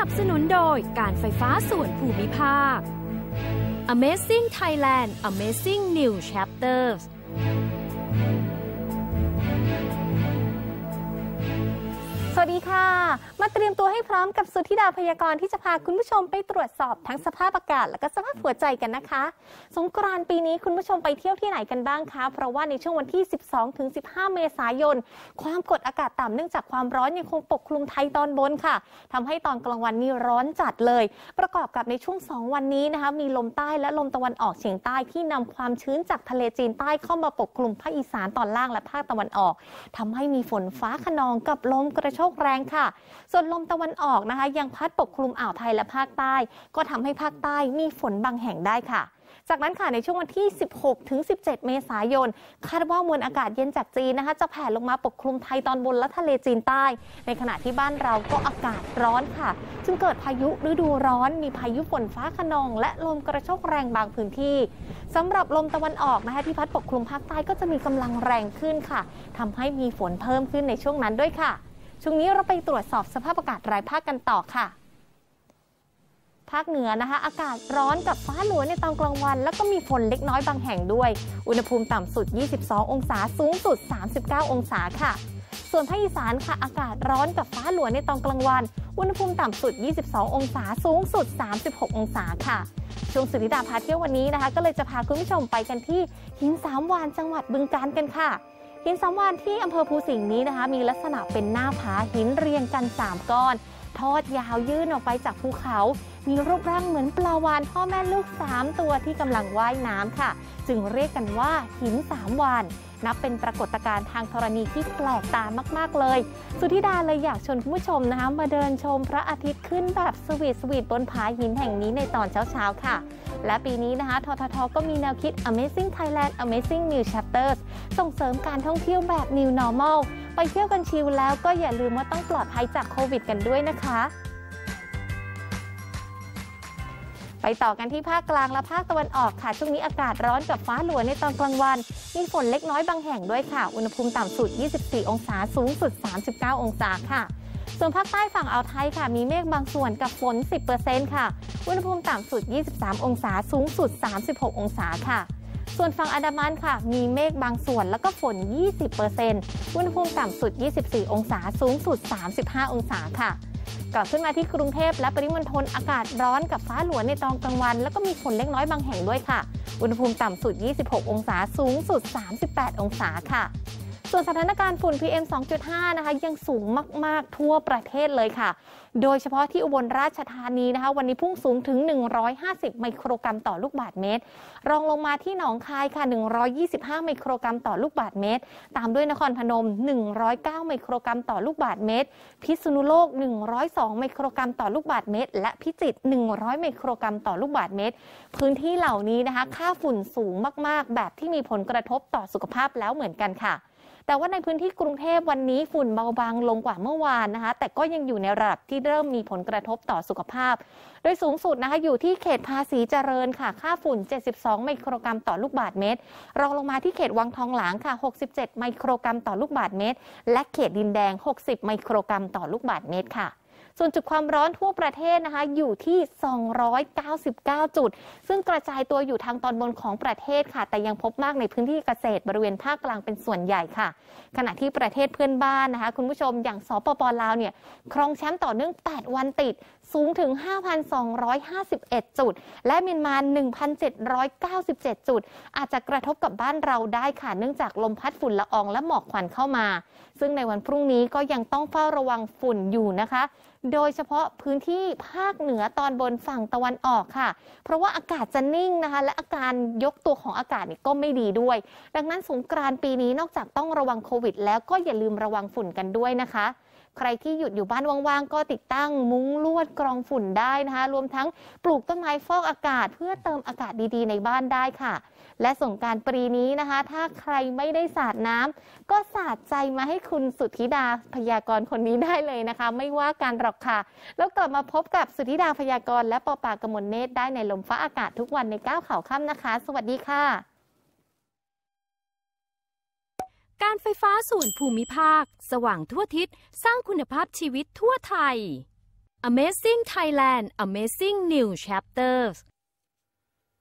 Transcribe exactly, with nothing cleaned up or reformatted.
บสนุนโดยการไฟฟ้าส่วนภูมิภาค Amazing Thailand Amazing New Chapters สวัสดีค่ะมาเตรียมตัวให้พร้อมกับสุธิดาพยากรณ์ที่จะพาคุณผู้ชมไปตรวจสอบทั้งสภาพอากาศและก็สภาพหัวใจกันนะคะสงกรานต์ปีนี้คุณผู้ชมไปเที่ยวที่ไหนกันบ้างคะเพราะว่าในช่วงวันที่ สิบสองถึงสิบห้า เมษายนความกดอากาศต่ำเนื่องจากความร้อนยังคงปกคลุมไทยตอนบนค่ะทำให้ตอนกลางวันนี่ร้อนจัดเลยประกอบกับในช่วงสองวันนี้นะคะมีลมใต้และลมตะวันออกเฉียงใต้ที่นำความชื้นจากทะเลจีนใต้เข้ามาปกคลุมภาคอีสานตอนล่างและภาคตะวันออกทำให้มีฝนฟ้าคะนองกับลมกระโชกแรงค่ะส่วนลมตะวันออกนะคะยังพัดปกคลุมอ่าวไทยและภาคใต้ก็ทำให้ภาคใต้มีฝนบางแห่งได้ค่ะจากนั้นค่ะในช่วงวันที่ สิบหกถึงสิบเจ็ด เมษายนคาดว่ามวลอากาศเย็นจากจีนนะคะจะแผ่ลงมาปกคลุมไทยตอนบนและทะเลจีนใต้ในขณะที่บ้านเราก็อากาศร้อนค่ะจึงเกิดพายุฤดูร้อนมีพายุฝนฟ้าคะนองและลมกระโชกแรงบางพื้นที่สำหรับลมตะวันออกนะคะที่พัดปกคลุมภาคใต้ก็จะมีกำลังแรงขึ้นค่ะทำให้มีฝนเพิ่มขึ้นในช่วงนั้นด้วยค่ะช่วงนี้เราไปตรวจสอบสภาพอากาศรายภาคกันต่อค่ะภาคเหนือนะคะอากาศร้อนกับฟ้าหลัวในตอนกลางวันแล้วก็มีฝนเล็กน้อยบางแห่งด้วยอุณหภูมิต่ำสุดยี่สิบสององศาสูงสุดสามสิบเก้าองศาค่ะส่วนภาคอีสานค่ะอากาศร้อนกับฟ้าหลัวในตอนกลางวันอุณหภูมิต่ำสุดยี่สิบสององศาสูงสุดสามสิบหกองศาค่ะช่วงสุริดาพาเที่ยววันนี้นะคะก็เลยจะพาคุณผู้ชมไปกันที่หินสามวานจังหวัดบึงกาฬกันค่ะหินสามวานที่อำเภอภูสิงห์นี้นะคะมีลักษณะเป็นหน้าผาหินเรียงกันสามก้อนทอดยาวยื่นออกไปจากภูเขามีรูปร่างเหมือนปลาวาฬพ่อแม่ลูกสามตัวที่กำลังว่ายน้ำค่ะจึงเรียกกันว่าหินสามวานนับเป็นปรากฏการณ์ทางธรณีที่แปลกตามากๆเลยสุธิดาเลยอยากชวนคุณผู้ชมนะคะมาเดินชมพระอาทิตย์ขึ้นแบบสวีทสวีทบนผาหินแห่งนี้ในตอนเช้าๆค่ะและปีนี้นะคะทททก็มีแนวคิด Amazing Thailand Amazing New Chapters ส่งเสริมการท่องเที่ยวแบบ New Normal ไปเที่ยวกันชิลแล้วก็อย่าลืมว่าต้องปลอดภัยจากโควิดกันด้วยนะคะไปต่อกันที่ภาคกลางและภาคตะวันออกค่ะช่วงนี้อากาศร้อนกับฟ้าหลัวในตอนกลางวันมีฝนเล็กน้อยบางแห่งด้วยค่ะอุณหภูมิต่ำสุดยี่สิบสี่องศาสูงสุดสามสิบเก้าองศาค่ะส่วนภาคใต้ฝั่งอ่าวไทยค่ะมีเมฆบางส่วนกับฝน สิบเปอร์เซ็นต์ ค่ะอุณหภูมิต่ำสุดยี่สิบสามองศาสูงสุดสามสิบหกองศาค่ะส่วนฝั่งอันดามันค่ะมีเมฆบางส่วนแล้วก็ฝน ยี่สิบเปอร์เซ็นต์ อุณหภูมิต่ำสุดยี่สิบสี่องศาสูงสุดสามสิบห้าองศาค่ะกลับขึ้นมาที่กรุงเทพและปริมณฑลอากาศร้อนกับฟ้าหลัวในตอนกลางวันแล้วก็มีฝนเล็กน้อยบางแห่งด้วยค่ะอุณหภูมิต่ำสุดยี่สิบหกองศาสูงสุดสามสิบแปดองศาค่ะส่วนสถานการณ์ฝุ่น พี เอ็ม สองจุดห้า นะคะยังสูงมากๆทั่วประเทศเลยค่ะโดยเฉพาะที่อุบลราชธานีนะคะวันนี้พุ่งสูงถึงหนึ่งร้อยห้าสิบไมโครกรัมต่อลูกบาศก์เมตรรองลงมาที่หนองคายค่ะหนึ่งร้อยยี่สิบห้าไมโครกรัมต่อลูกบาศก์เมตรตามด้วยนครพนมหนึ่งร้อยเก้าไมโครกรัมต่อลูกบาศก์เมตรพิษณุโลกหนึ่งร้อยสองไมโครกรัมต่อลูกบาศก์เมตรและพิจิตรหนึ่งร้อยไมโครกรัมต่อลูกบาศก์เมตรพื้นที่เหล่านี้นะคะค่าฝุ่นสูงมากๆแบบที่มีผลกระทบต่อสุขภาพแล้วเหมือนกันค่ะแต่ว่าในพื้นที่กรุงเทพวันนี้ฝุ่นเบาบางลงกว่าเมื่อวานนะคะแต่ก็ยังอยู่ในระดับที่เริ่มมีผลกระทบต่อสุขภาพโดยสูงสุดนะคะอยู่ที่เขตภาษีเจริญค่ะค่าฝุ่นเจ็ดสิบสองไมโครกรัมต่อลูกบาศก์เมตรรองลงมาที่เขตวังทองหลางค่ะหกสิบเจ็ดไมโครกรัมต่อลูกบาศก์เมตรและเขตดินแดงหกสิบไมโครกรัมต่อลูกบาศก์เมตรค่ะส่วนจุดความร้อนทั่วประเทศนะคะอยู่ที่สองร้อยเก้าสิบเก้าจุดซึ่งกระจายตัวอยู่ทางตอนบนของประเทศค่ะแต่ยังพบมากในพื้นที่เกษตรบริเวณภาคกลางเป็นส่วนใหญ่ค่ะขณะที่ประเทศเพื่อนบ้านนะคะคุณผู้ชมอย่างสปป.ลาวเนี่ยครองแชมป์ต่อเนื่องแปดวันติดสูงถึง ห้าพันสองร้อยห้าสิบเอ็ด จุดและเมียนมา หนึ่งพันเจ็ดร้อยเก้าสิบเจ็ด จุดอาจจะกระทบกับบ้านเราได้ค่ะเนื่องจากลมพัดฝุ่นละอองและหมอกควันเข้ามาซึ่งในวันพรุ่งนี้ก็ยังต้องเฝ้าระวังฝุ่นอยู่นะคะโดยเฉพาะพื้นที่ภาคเหนือตอนบนฝั่งตะวันออกค่ะเพราะว่าอากาศจะนิ่งนะคะและอาการยกตัวของอากาศนี่ก็ไม่ดีด้วยดังนั้นสงกรานต์ปีนี้นอกจากต้องระวังโควิดแล้วก็อย่าลืมระวังฝุ่นกันด้วยนะคะใครที่หยุดอยู่บ้านว่างๆก็ติดตั้งมุ้งลวดกรองฝุ่นได้นะคะรวมทั้งปลูกต้นไม้ฟอกอากาศเพื่อเติมอากาศดีๆในบ้านได้ค่ะและสงกรานต์ปีนี้นะคะถ้าใครไม่ได้สาดน้ำก็สาดใจมาให้คุณสุธิดาพยากรณ์คนนี้ได้เลยนะคะไม่ว่าการหรอกค่ะแล้วกลับมาพบกับสุธิดาพยากรณ์และปอปากมลเนตรได้ในลมฟ้าอากาศทุกวันในเก้าข่าวค่ำนะคะสวัสดีค่ะการไฟฟ้าส่วนภูมิภาคสว่างทั่วทิศสร้างคุณภาพชีวิตทั่วไทย Amazing Thailand Amazing New Chapters